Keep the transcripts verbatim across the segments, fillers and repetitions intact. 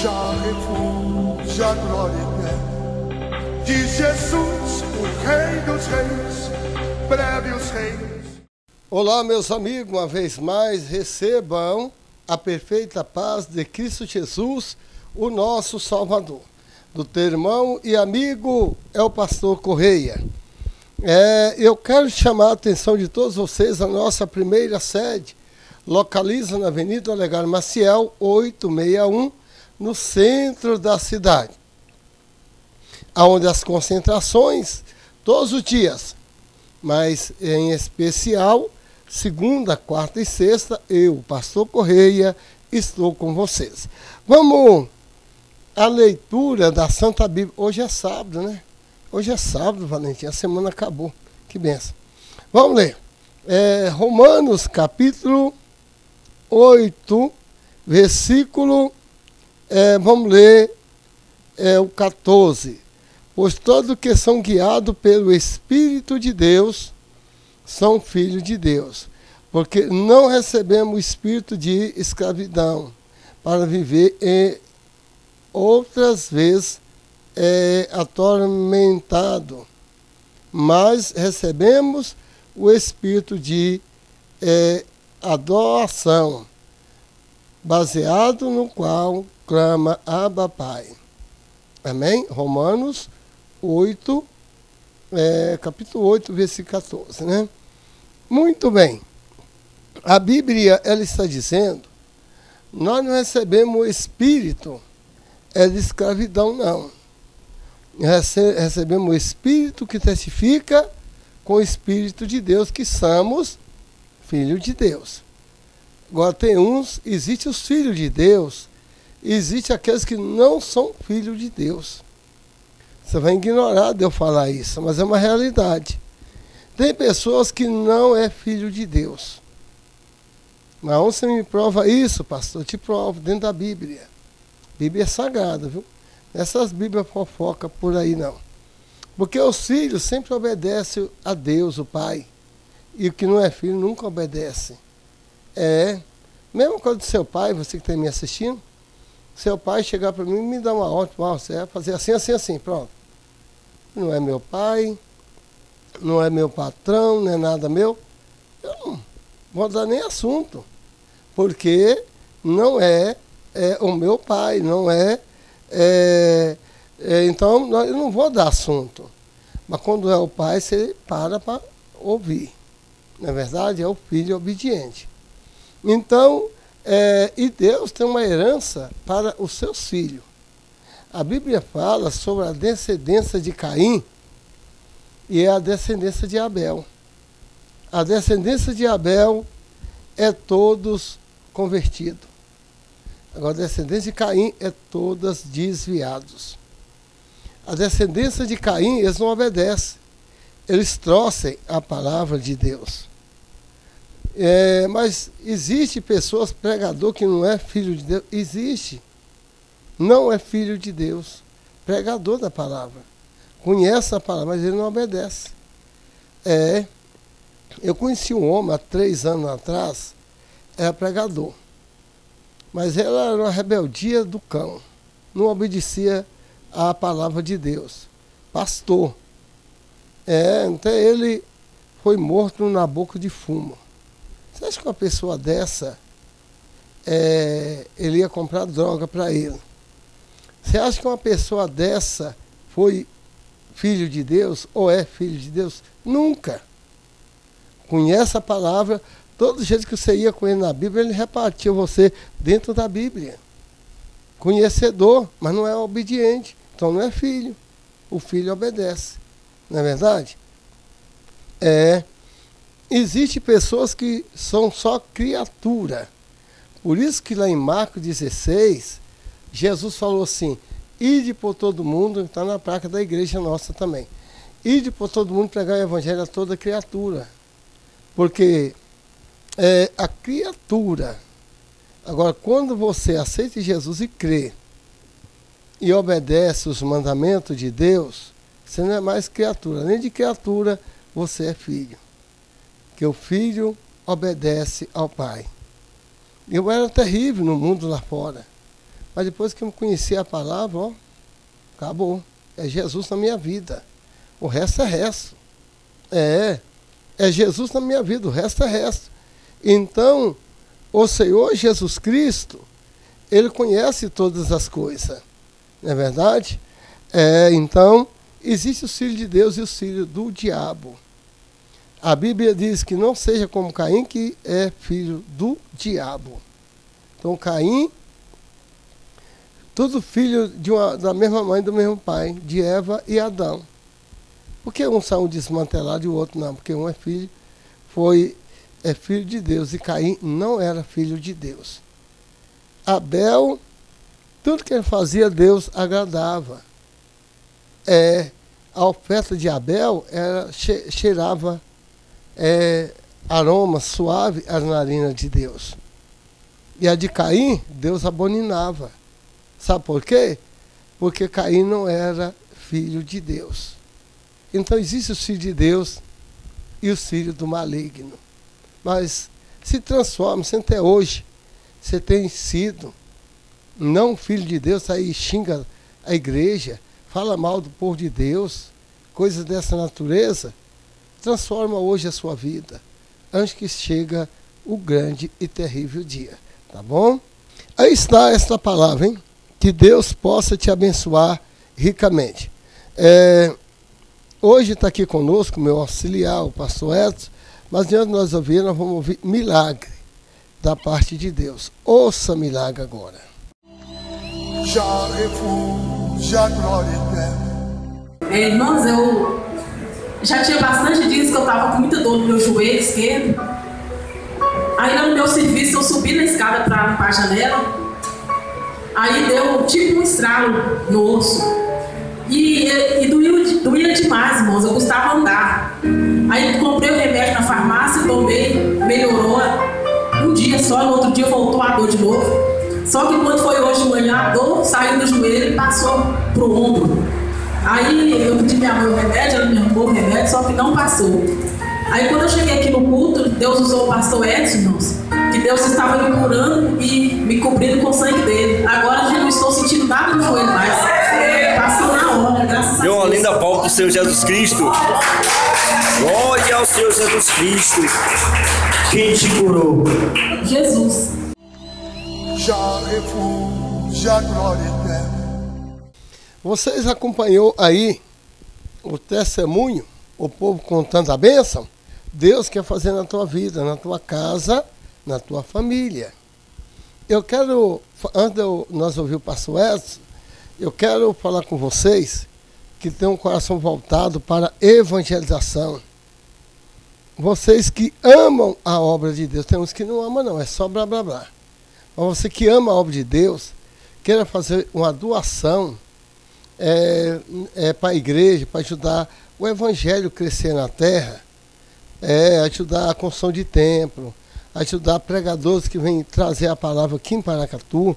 já refúgio, a glória eterna de Jesus, o Rei dos Reis, breve os reis. Olá, meus amigos, uma vez mais recebam a perfeita paz de Cristo Jesus, o nosso Salvador. Do teu irmão e amigo é o pastor Correia. É, eu quero chamar a atenção de todos vocês, a nossa primeira sede localiza na Avenida Olegário Maciel, oitocentos e sessenta e um, no centro da cidade, onde as concentrações, todos os dias, mas em especial, segunda, quarta e sexta, eu, pastor Correia, estou com vocês. Vamos à leitura da Santa Bíblia. Hoje é sábado, né? Hoje é sábado, Valentim, a semana acabou. Que benção. Vamos ler. É, Romanos, capítulo oito, versículo, é, vamos ler é, o quatorze. Pois todos que são guiados pelo Espírito de Deus são filhos de Deus. Porque não recebemos o espírito de escravidão para viver em outras vezes é, atormentado, mas recebemos o espírito de é, adoração, baseado no qual clama Abba Pai. Amém? Romanos oito, é, capítulo oito, versículo quatorze, né? Muito bem. A Bíblia, ela está dizendo, nós não recebemos o espírito é de escravidão, não. Rece- recebemos o espírito que testifica com o Espírito de Deus que somos filhos de Deus. Agora tem uns, existe os filhos de Deus, existe aqueles que não são filhos de Deus. Você vai ignorar de eu falar isso, mas é uma realidade. Tem pessoas que não é filho de Deus. Mas onde você me prova isso, pastor? Eu te provo, dentro da Bíblia. Bíblia é sagrada, viu? Essas Bíblias fofoca por aí, não. Porque os filhos sempre obedecem a Deus, o Pai. E o que não é filho nunca obedece. É. Mesma coisa do seu pai, você que está me assistindo. Seu pai chegar para mim e me dar uma ordem. Ah, você vai fazer assim, assim, assim. Pronto. Não é meu pai, não é meu patrão, não é nada meu. Eu não vou dar nem assunto. Porque não é, é o meu pai, não é... é É, então, eu não vou dar assunto. Mas quando é o pai, você para para ouvir. Na verdade, é o filho obediente. Então, é, e Deus tem uma herança para os seus filhos. A Bíblia fala sobre a descendência de Caim e é a descendência de Abel. A descendência de Abel é todos convertidos. Agora, a descendência de Caim é todas desviados. A descendência de Caim, eles não obedecem. Eles trouxem a palavra de Deus. É, mas existe pessoas, pregador, que não é filho de Deus. Existe. Não é filho de Deus. Pregador da palavra. Conhece a palavra, mas ele não obedece. É, eu conheci um homem há três anos atrás, era pregador. Mas ele era uma rebeldia do cão. Não obedecia a palavra de Deus. Pastor. É, até ele foi morto na boca de fumo. Você acha que uma pessoa dessa, é, ele ia comprar droga para ele? Você acha que uma pessoa dessa foi filho de Deus ou é filho de Deus? Nunca. Conhece a palavra, todo jeito que você ia com ele na Bíblia, ele repartia você dentro da Bíblia. Conhecedor, mas não é obediente. Então não é filho. O filho obedece. Não é verdade? É. Existem pessoas que são só criatura. Por isso que lá em Marcos dezesseis, Jesus falou assim, ide por todo mundo, está na placa da igreja nossa também. Ide por todo mundo pregar o evangelho a toda criatura. Porque é, a criatura, agora quando você aceita Jesus e crê, e obedece os mandamentos de Deus, você não é mais criatura. Nem de criatura você é filho. Que o filho obedece ao pai. Eu era terrível no mundo lá fora. Mas depois que eu conheci a palavra, ó, acabou. É Jesus na minha vida. O resto é resto. É, é Jesus na minha vida, o resto é resto. Então, o Senhor Jesus Cristo, Ele conhece todas as coisas. Não é verdade? É, então, existe o filho de Deus e o filho do diabo. A Bíblia diz que não seja como Caim, que é filho do diabo. Então, Caim, tudo filho de uma, da mesma mãe e do mesmo pai, de Eva e Adão. Por que um saiu desmantelado e o outro não? Porque um é filho, foi, é filho de Deus e Caim não era filho de Deus. Abel, tudo que ele fazia, Deus agradava. É, a oferta de Abel era, che, cheirava é, aroma suave às narinas de Deus. E a de Caim, Deus abominava. Sabe por quê? Porque Caim não era filho de Deus. Então existe o filho de Deus e o filho do maligno. Mas se transforma, se até hoje você tem sido não filho de Deus, aí xinga a igreja, fala mal do povo de Deus, coisas dessa natureza, transforma hoje a sua vida, antes que chega o grande e terrível dia. Tá bom? Aí está esta palavra, hein? Que Deus possa te abençoar ricamente. É, hoje está aqui conosco meu auxiliar, o pastor Edson, mas antes de nós ouvir, nós vamos ouvir milagre da parte de Deus. Ouça milagre agora. Já refúgio a glória eterna. É, irmãos, eu já tinha bastante dias que eu estava com muita dor no meu joelho esquerdo. Aí no meu serviço eu subi na escada para limpar a janela. Aí deu tipo um estralo no osso. E, e, e doía, doía demais, irmãos. Eu gostava de andar. Aí comprei o remédio na farmácia, tomei, melhorou. Um dia só, no outro dia voltou a dor de novo. Só que quando foi hoje de manhã, a dor saiu do joelho e passou pro ombro. Aí eu pedi minha mãe o remédio, ela me arrumou o remédio, só que não passou. Aí quando eu cheguei aqui no culto, Deus usou o pastor Edson, irmãos, que Deus estava me curando e me cobrindo com o sangue dele. Agora já não estou sentindo nada no joelho mais. Passou na hora, graças a Deus. Deu uma linda palma para o Senhor Jesus Cristo. Glória ao Senhor Jesus Cristo. Quem te curou? Jesus. Já refúgio a glória eterna. Vocês acompanhou aí o testemunho, o povo contando a bênção? Deus quer fazer na tua vida, na tua casa, na tua família. Eu quero, antes de nós ouvir o pastor Edson, eu quero falar com vocês que tem um coração voltado para a evangelização. Vocês que amam a obra de Deus, tem uns que não amam não, é só blá blá blá. Mas você que ama a obra de Deus, queira fazer uma doação é, é, para a igreja, para ajudar o evangelho a crescer na terra, é, ajudar a construção de templo, ajudar pregadores que vêm trazer a palavra aqui em Paracatu.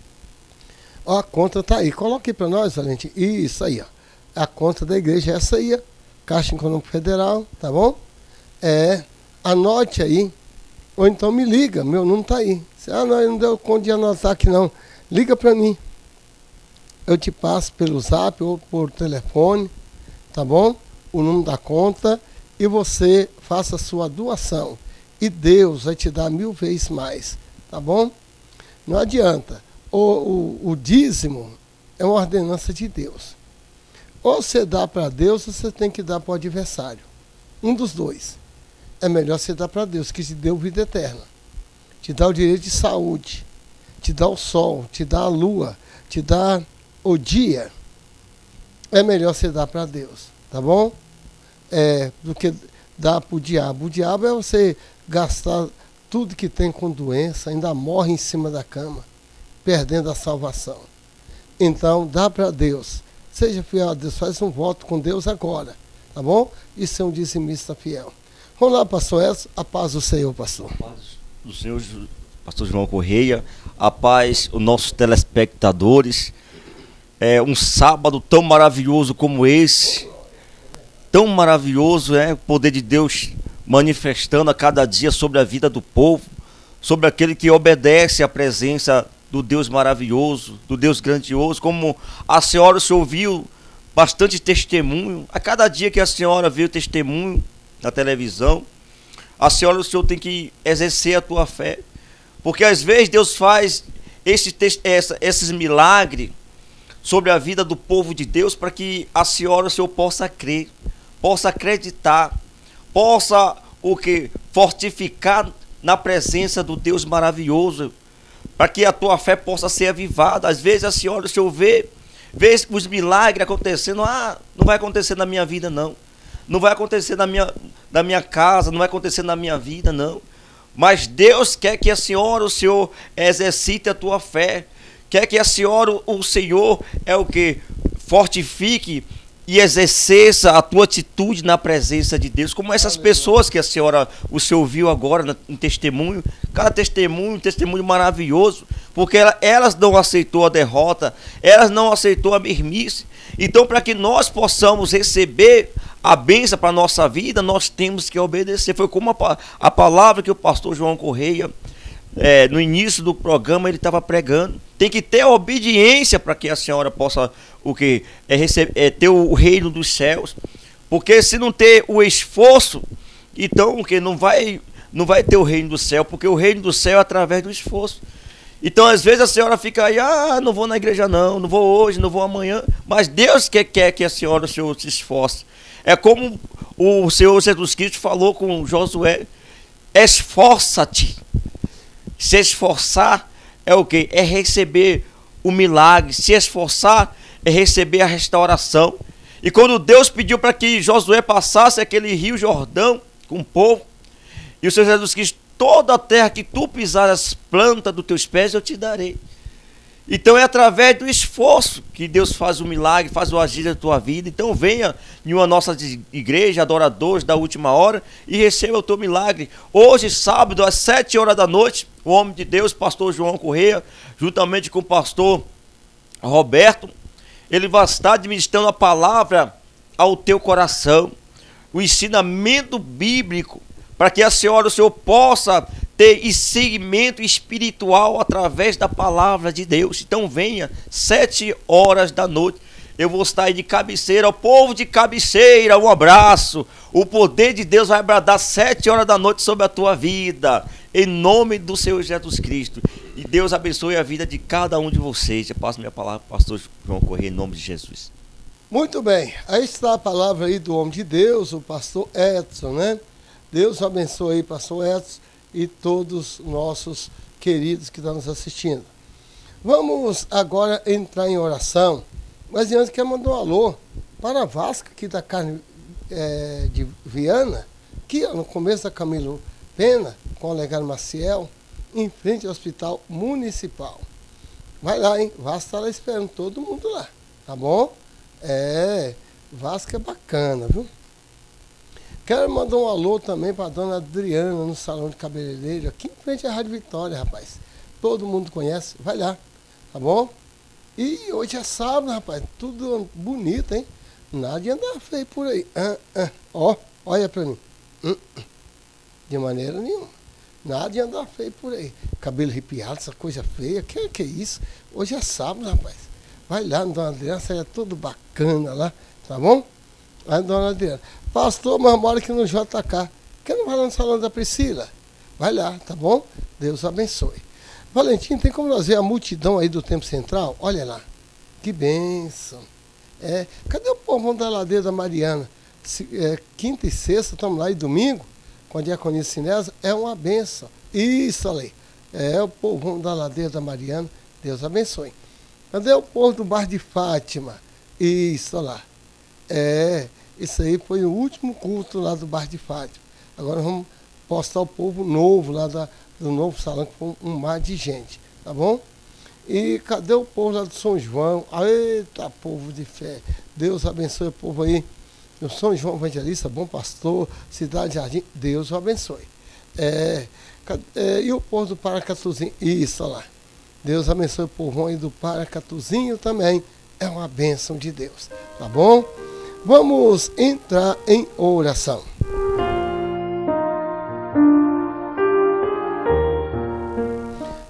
Ó, a conta está aí. Coloque para nós, Valente. Isso aí, ó. A conta da igreja é essa aí, ó. Caixa Econômica Federal, tá bom? É, anote aí. Ou então me liga, meu número está aí. Ah, não, não deu conta de anotar aqui não. Liga para mim. Eu te passo pelo zap ou por telefone, tá bom? O número da conta e você faça a sua doação. E Deus vai te dar mil vezes mais, tá bom? Não adianta. O, o, o dízimo é uma ordenança de Deus. Ou você dá para Deus, ou você tem que dar para o adversário. Um dos dois. É melhor você dar para Deus, que te deu vida eterna. Te dá o direito de saúde. Te dá o sol, te dá a lua, te dá o dia. É melhor você dar para Deus, tá bom? É, do que dar para o diabo. O diabo é você gastar tudo que tem com doença, ainda morre em cima da cama, perdendo a salvação. Então, dá para Deus. Seja fiel a Deus, faz um voto com Deus agora, tá bom? E ser um dizimista fiel. Vamos lá, pastor Edson, a paz do Senhor, pastor. A paz do Senhor, pastor João Correia, a paz, os nossos telespectadores. É um sábado tão maravilhoso como esse, tão maravilhoso, é o poder de Deus manifestando a cada dia sobre a vida do povo, sobre aquele que obedece à presença do Deus maravilhoso, do Deus grandioso, como a senhora se ouviu bastante testemunho. A cada dia que a senhora vê o testemunho na televisão, a senhora, o senhor tem que exercer a tua fé, porque às vezes Deus faz esse, essa, esses milagres sobre a vida do povo de Deus para que a senhora, o senhor possa crer, possa acreditar, possa o que fortificar na presença do Deus maravilhoso, para que a tua fé possa ser avivada. Às vezes a senhora, o senhor vê, vê os milagres acontecendo, ah, não vai acontecer na minha vida não, não vai acontecer na minha, na minha casa, não vai acontecer na minha vida não, mas Deus quer que a senhora, o senhor exercite a tua fé, quer que a senhora, o senhor é o que fortifique e exerça a tua atitude na presença de Deus, como essas pessoas que a senhora, o senhor viu agora em testemunho, cada testemunho, um testemunho maravilhoso, porque ela, elas não aceitou a derrota, elas não aceitou a mesmice. Então, para que nós possamos receber a bênção para a nossa vida, nós temos que obedecer. Foi como a, a palavra que o pastor João Correia, é, no início do programa, ele estava pregando. Tem que ter obediência para que a senhora possa o que é, receber, é, ter o reino dos céus. Porque se não ter o esforço, então o que não vai, não vai ter o reino do céu, porque o reino do céu é através do esforço. Então às vezes a senhora fica aí, ah, não vou na igreja não, não vou hoje, não vou amanhã, mas Deus quer, quer que a senhora, o senhor se esforce. É como o Senhor Jesus Cristo falou com Josué: esforça-te. Se esforçar é o quê? É receber o milagre. Se esforçar é receber a restauração. E quando Deus pediu para que Josué passasse aquele rio Jordão com o povo, e o Senhor Jesus Cristo: toda a terra que tu pisares as plantas dos teus pés eu te darei. Então é através do esforço que Deus faz o milagre, faz o agir da tua vida. Então venha em uma nossa igreja, adoradores da última hora, e receba o teu milagre. Hoje, sábado, às sete horas da noite, o homem de Deus, pastor João Correia, juntamente com o pastor Roberto, ele vai estar administrando a palavra ao teu coração, o ensinamento bíblico, para que a senhora, o senhor possa ter seguimento espiritual através da palavra de Deus. Então venha, sete horas da noite, eu vou estar aí de cabeceira, ao povo de cabeceira, um abraço. O poder de Deus vai bradar sete horas da noite sobre a tua vida, em nome do Senhor Jesus Cristo. E Deus abençoe a vida de cada um de vocês. Eu passo minha palavra para o pastor João Correia, em nome de Jesus. Muito bem, aí está a palavra aí do homem de Deus, o pastor Edson, né? Deus abençoe aí, pastor Edson, e todos os nossos queridos que estão nos assistindo. Vamos agora entrar em oração, mas antes quero mandar um alô para a Vasca, aqui da carne é, de Viana, aqui no começo da Camilo Pena, com o Legado Maciel, em frente ao Hospital Municipal. Vai lá, hein? Vasca está lá esperando todo mundo lá, tá bom? É, Vasca é bacana, viu? Quero mandar um alô também para a dona Adriana, no salão de cabeleireiro, aqui em frente à Rádio Vitória, rapaz. Todo mundo conhece, vai lá, tá bom? E hoje é sábado, rapaz, tudo bonito, hein? Nada de andar feio por aí. Ah, ah. Ó, olha para mim. Hum, de maneira nenhuma. Nada de andar feio por aí. Cabelo arrepiado, essa coisa feia, que que é isso? Hoje é sábado, rapaz. Vai lá, dona Adriana, seja tudo bacana lá, tá bom? Aí, dona Adriana, pastor, mas mora aqui no J K. Quer não vai lá no salão da Priscila? Vai lá, tá bom? Deus abençoe. Valentim, tem como nós ver a multidão aí do Templo Central? Olha lá. Que bênção. É, cadê o povão da Ladeira da Mariana? Se, é, quinta e sexta, estamos lá, e domingo, com a diaconia Sinesa, é uma bênção. Isso, ali. É o povão da Ladeira da Mariana. Deus abençoe. Cadê o povo do Bar de Fátima? Isso, olha lá. É, isso aí foi o último culto lá do Bar de Fátima. Agora vamos postar o povo novo lá da, do novo salão, que foi um mar de gente, tá bom? E cadê o povo lá do São João? Eita, povo de fé. Deus abençoe o povo aí. O São João Evangelista, bom pastor, Cidade Jardim, Deus o abençoe. É, é, e o povo do Paracatuzinho? Isso, olha lá. Deus abençoe o povão aí do Paracatuzinho também. É uma bênção de Deus, tá bom? Vamos entrar em oração.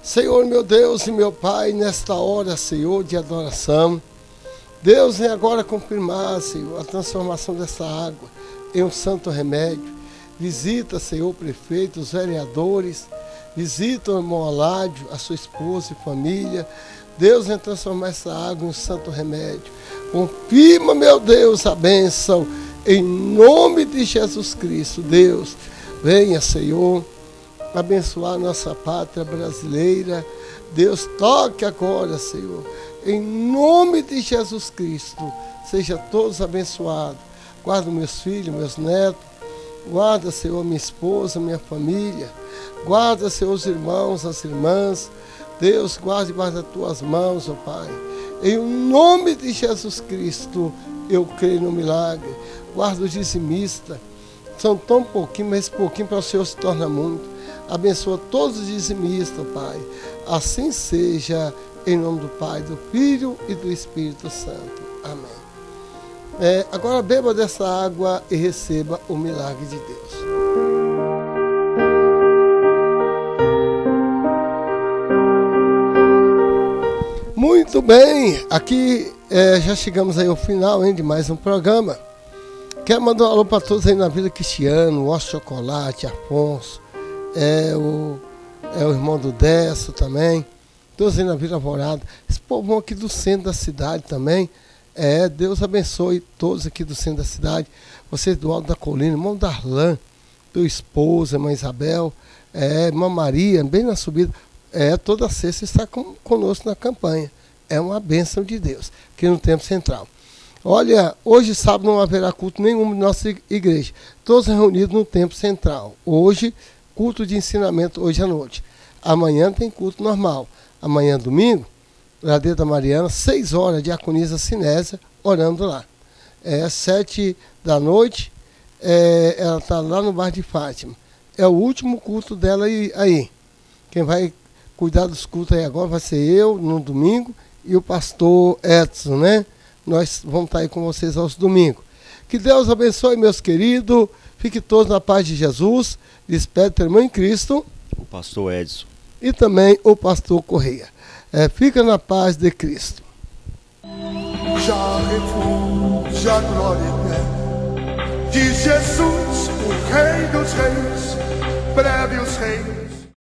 Senhor, meu Deus e meu Pai, nesta hora, Senhor, de adoração, Deus vem agora confirmar, Senhor, a transformação dessa água em um santo remédio. Visita, Senhor, o prefeito, os vereadores, visita o irmão Aládio, a sua esposa e família. Deus vem transformar essa água em um santo remédio. Confirma, meu Deus, a bênção, em nome de Jesus Cristo. Deus, venha, Senhor, abençoar nossa pátria brasileira. Deus, toque agora, Senhor, em nome de Jesus Cristo. Seja todos abençoados. Guarda meus filhos, meus netos. Guarda, Senhor, minha esposa, minha família. Guarda, Senhor, os irmãos, as irmãs. Deus, guarde debaixo das tuas mãos, ó Pai. Em nome de Jesus Cristo, eu creio no milagre. Guarda os dizimistas. São tão pouquinho, mas esse pouquinho para o Senhor se torna muito. Abençoa todos os dizimistas, Pai. Assim seja, em nome do Pai, do Filho e do Espírito Santo. Amém. É, agora beba dessa água e receba o milagre de Deus. Muito bem, aqui é, já chegamos aí ao final, hein, de mais um programa. Quero mandar um alô para todos aí na Vila Cristiano, o Osso Chocolate, Afonso, é o, é o irmão do Décio também, todos aí na Vila Alvorada, esse povo aqui do centro da cidade também. É, Deus abençoe todos aqui do centro da cidade, vocês do Alto da Colina, irmão Darlan, tua esposa, irmã Isabel, é, irmã Maria, bem na subida. É, toda sexta está com, conosco na campanha. É uma bênção de Deus, aqui no Templo Central. Olha, hoje sábado não haverá culto nenhum na nossa igreja. Todos reunidos no Templo Central. Hoje, culto de ensinamento, hoje à noite. Amanhã tem culto normal. Amanhã, domingo, Ladeira da Mariana, seis horas, diaconisa Sinésia, orando lá. É sete da noite, é, ela está lá no bairro de Fátima. É o último culto dela aí. Quem vai cuidar dos cultos aí agora vai ser eu, no domingo, e o pastor Edson, né? Nós vamos estar aí com vocês aos domingos. Que Deus abençoe, meus queridos. Fiquem todos na paz de Jesus. Despede o irmão em Cristo. O pastor Edson. E também o pastor Correia. É, fica na paz de Cristo. Já refúgio, a glória eterna de Jesus, o Rei dos Reis, breve os reinos.